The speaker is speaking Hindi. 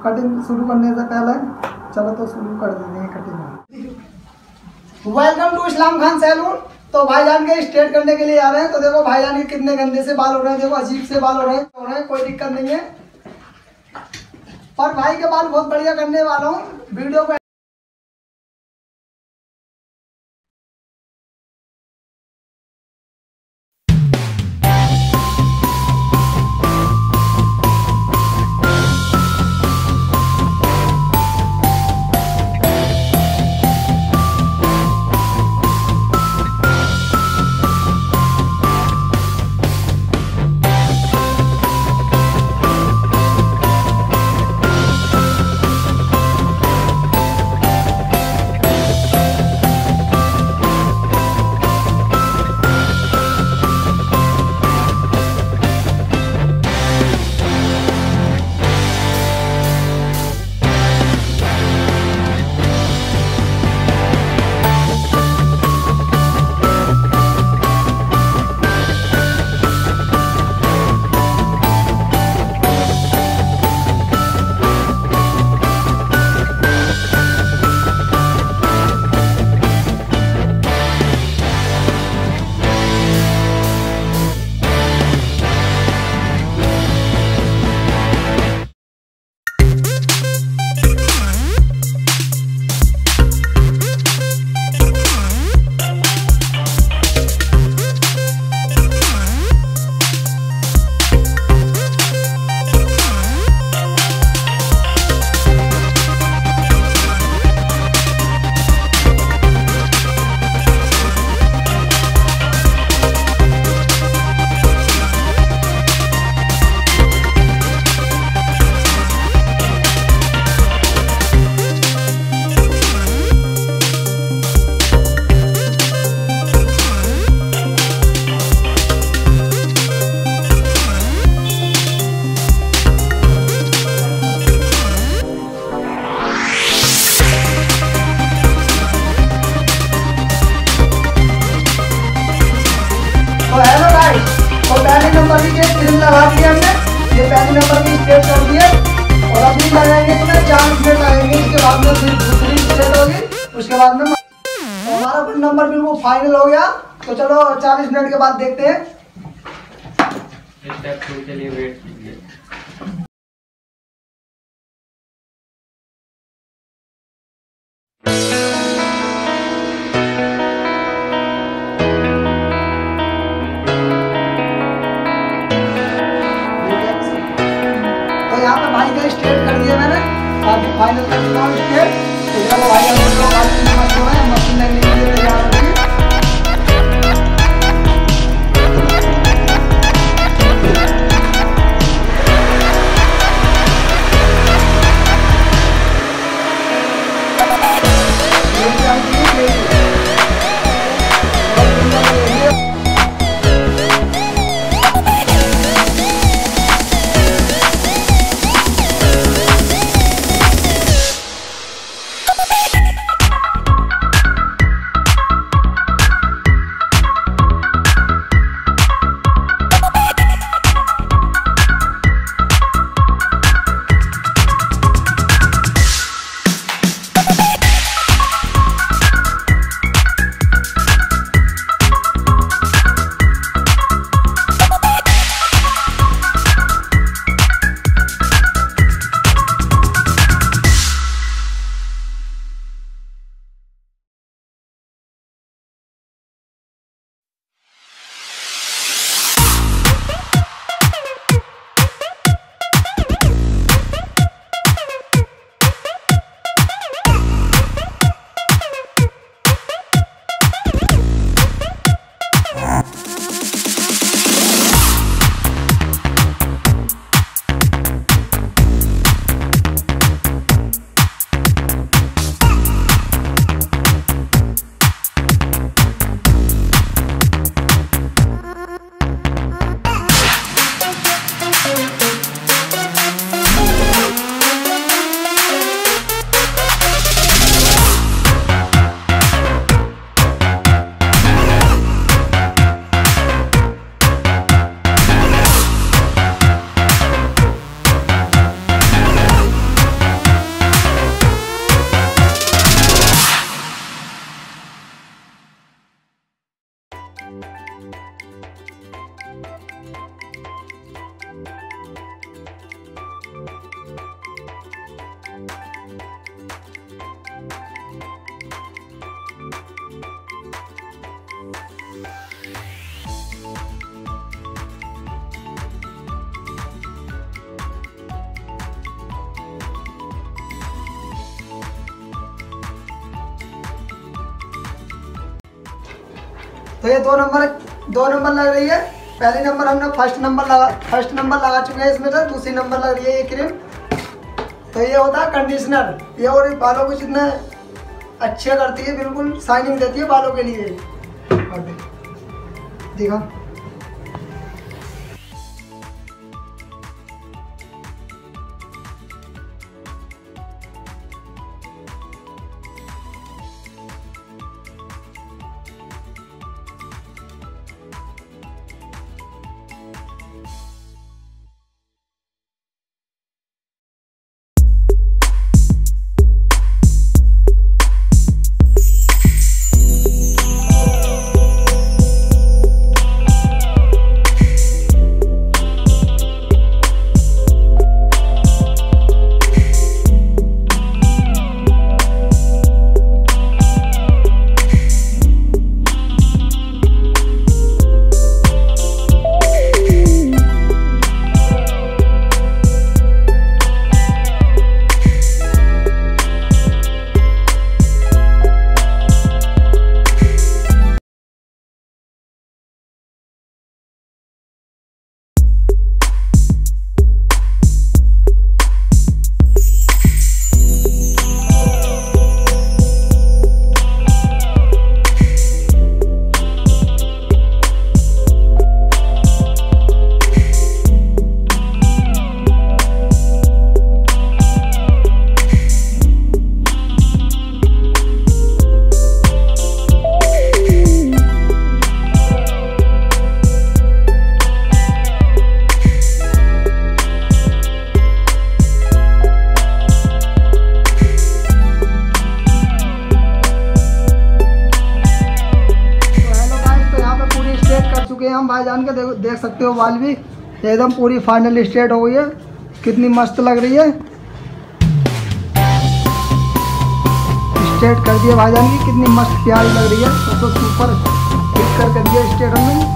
कटिंग शुरू करने से पहले चलो तो शुरू कर देते हैं cutting. Welcome to Islam Khan saloon. तो भाईजान के स्ट्रेट करने के लिए आ रहे हैं। तो देखो भाईजान के कितने गंदे से बाल हो रहे हैं, देखो अजीब से बाल हो रहे हैं, कोई दिक्कत नहीं है। और भाई के बाल बहुत बढ़िया करने वाला हूँ, वीडियो को नंबर की क्रीम लगा दी हमने, ये पहले नंबर की स्ट्रेट कर दिए और अभी लगाएंगे तो 4 मिनट लगेंगे। इसके बाद में फिर दूसरी स्ट्रेट होगी, उसके बाद में तो हमारा फिर नंबर बिल्कुल फाइनल हो गया। तो चलो 40 मिनट के बाद देखते हैं। स्टेप 2 के लिए वेट कीजिए। यहाँ पे भाई का स्ट्रेट कर दिया मैंने, अभी फाइनल कर दिया स्ट्रेट। तो चलो भाई मशीन लगने के लिए तैयार हो गई। तो ये 2 नंबर लग रही है। पहले नंबर हमने फर्स्ट नंबर लगा चुके हैं इसमें से। दूसरी नंबर लग रही है ये क्रीम। तो ये होता है कंडीशनर। ये और बालों को जितना अच्छे करती है, बिल्कुल शाइनिंग देती है बालों के लिए। देखा हम भाईजान के देख सकते हो बाल भी एकदम पूरी फाइनल स्ट्रेट हो गई है। कितनी मस्त लग रही है। स्ट्रेट कर दिया भाईजान की, कितनी मस्त प्यारी लग रही है। तो सुपर फिट कर दिया स्ट्रेट हमने।